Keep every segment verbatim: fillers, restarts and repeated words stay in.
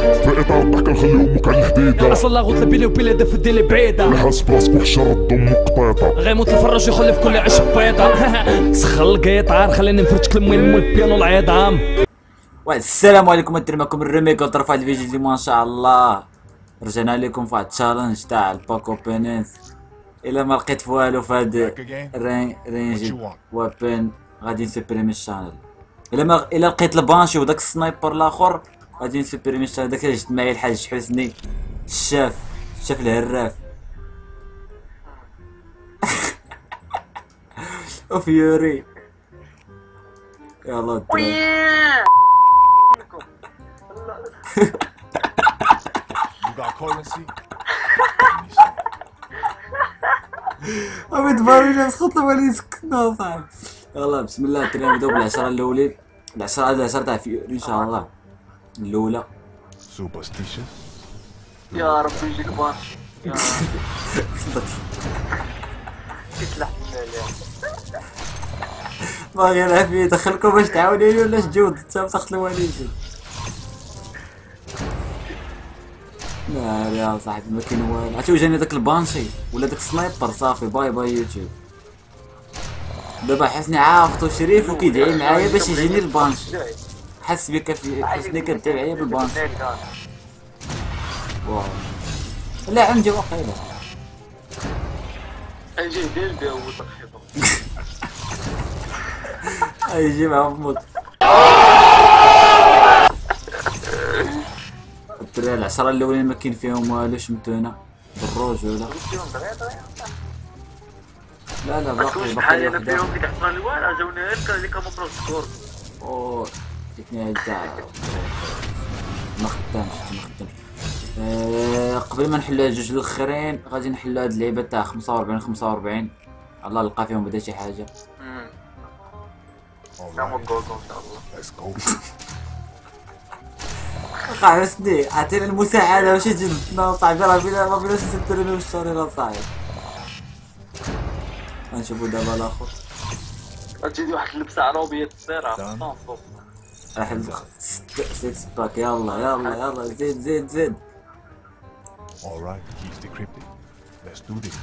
في اطار الضحك نخلي امك على الحديده. اصل لا غوت بيلي وبيلي دف الديلي بعيده. الحاس براسك وحشه رد امك قطيطه. غيموت الفراش يخلي في كل عش بيضه. سخن القيطار خليني نفرتك المهم والبيانو العظام. والسلام عليكم، انتم معكم الريميك وطرف واحد الفيديو ديال ما شاء الله. رجعنا لكم في واحد التشالنج تاع الباك اوبنينز. الا ما لقيت والو في هاد رينج وابن غادي نسبريمي الشانل. الا ما الا لقيت البانشي وداك السنايبر الاخر غادي نسبريمي الشانل. داك اللي جبت معايا الحاج حسني الشاف الشاف الهراف وفيوري. يلا أبي تباري ناس خطلة ولي سكتنا صاحبي. يلا بسم الله الدراري نبداو بالعشرة الأولين. العشرة هاد العشرة تاع فيوري إن شاء الله. الأولى يا ربي يجيك بار يا كيطلع باغي العافية دخلكم باش تعاونيني ولا شجود انت مسخت الواليجي. لا يا صاحبي ما كاين والو. عرفتي واش جاني داك البانشي ولا داك السنايبر صافي باي باي يوتيوب. دابا حسني عافتو شريف وكيدعي معايا باش يجيني البانشي. حس بك في حسني كدعي معايا بالبانشي. واو لا عندي واقيلا اجي دير بها هو ترحيبه. ايجي معاهم موت. الدراري العشرة الاولين ما كاين فيهم والو شمتونا بالرجولة. لا لا باقي باقي انا فيهم في العشرة الاول جاوني غير اللي كانوا مبروك سكور. اوه جاتني تاع ما خدامش ما خدامش. أه قبل ما نحلو هاد جوج الاخرين غادي نحلو هاد اللعيبه تاع خمسة وأربعين خمسة وأربعين. الله نلقى فيهم بدا شي حاجه. امم نعمل جول ان شاء الله. خاصني عطينا المساعده واش جبتنا صاحبي. راه بينا ما بيناش نسبريميو الشهر صاحبي. غنشوفو دابا الاخر. غتجي واحد اللبسه عربيه تصير واحد سيكس باك. يلا يلا يلا زيد زيد زيد. Alright, keys decrypted. Let's do this.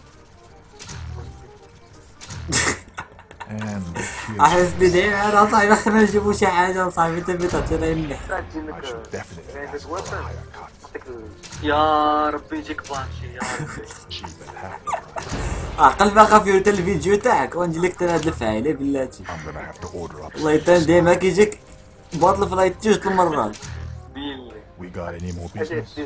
And احس بدي انا صاحبي خلينا نجيبو شي حاجه صاحبي. تبي تعطينا يملح. I should definitely have a higher cut. يا ربي يجيك بانشي يا ربي. Cheap and half. عقل باقا في حتى الفيديو تاعك وندير لك حتى هاد الفعاله بلاتي. I'm gonna have to order up. والله يتان ديما كيجيك باطل فلايت جوج المرات. We got any more business?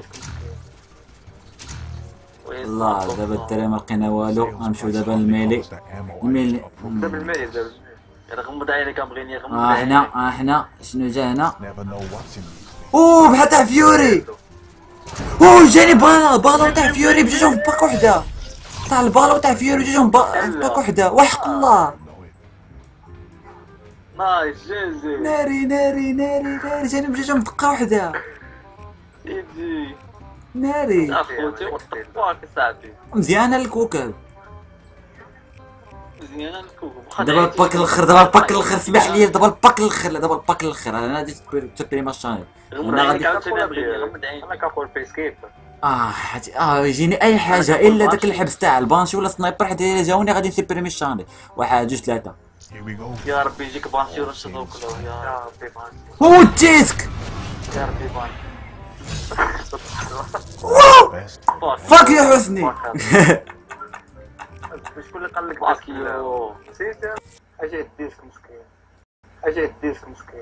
الله دابا الدراري ما لقينا والو. غنمشيو دابا للميلي. الميلي دابا المالي دابا انا غمض عيني كنبغيني غمض ها عيني. حنا ها حنا شنو جا هنا؟ Never know what's in these. اوه بحال تاع فيوري. اوه جاني بالا بالا تاع فيوري بجوجهم في باك وحده. تاع البالو تاع فيوري بجوجهم في باك وحده. وحق الله نايس جيزي ناري ناري ناري ناري. جاني بجوجهم في دقه وحده. ايدي ناري اخوتي وطباك صاحبي. مزيانه الكوكب. مزيانه الكوكب. دابا الباك الاخر دابا الباك الاخر سمح لي. دابا الباك الاخر دابا الباك الاخر انا غادي تبريما الشانل. غمض عيني عاوتاني بغيني غمض عيني. انا كنقول بيسكيب. اه حتى اه يجيني اي حاجه الا داك الحبس تاع البانشي ولا سنايبر. حيت الا جاوني غادي نسبريمي الشانل. واحد جوج ثلاثه. Here we go. يا ربي يجيك بانشي ونشطو كلو. يا ربي بانشي هو التيسك. يا ربي بانشي. واو فاك يا حسني. شكون اللي قال لك باكيو؟ نسيت اجي الديسك مسكين. اجي الديسك مسكين.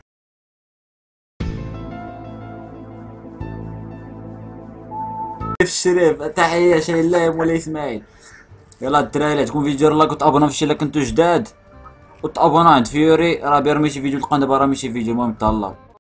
في الشريف تحيه شايل الله يا مولاي اسماعيل. يلا الدراري عجبكم الفيديو لايك وتابوناو في الشي الا كنتو جداد. وتابوناو عند فيوري راه بيرمي شي فيديو تلقاو دابا راه ماشي فيديو. المهم تهلاو.